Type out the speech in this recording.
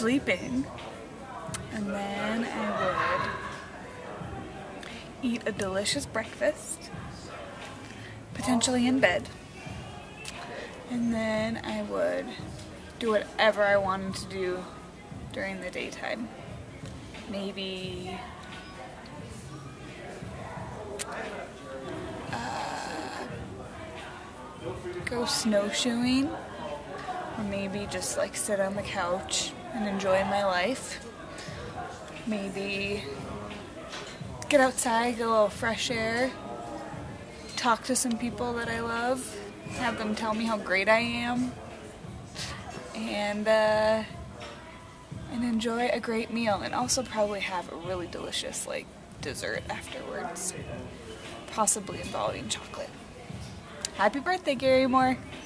sleeping, and then I would eat a delicious breakfast, potentially in bed, and then I would do whatever I wanted to do during the daytime. Maybe go snowshoeing, or maybe just like sit on the couch and enjoy my life. Maybe get outside, get a little fresh air, talk to some people that I love, have them tell me how great I am, and enjoy a great meal, and also probably have a really delicious like dessert afterwards, possibly involving chocolate. Happy birthday, Gary Moore!